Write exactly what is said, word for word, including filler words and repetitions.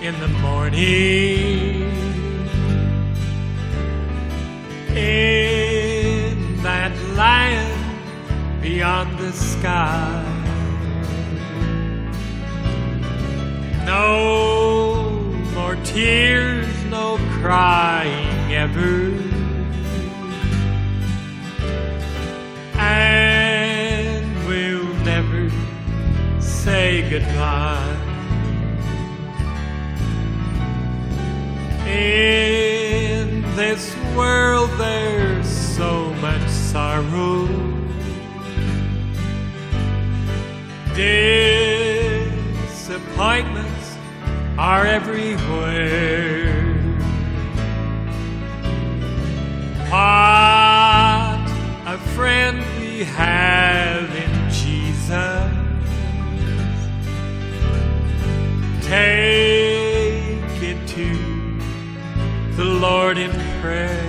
in the morning, in that land beyond the sky. No more tears, no crying ever, and we'll never say goodbye. In this world there's so much sorrow, disappointments are everywhere. What a friend we have in Jesus. Take it to the Lord in prayer.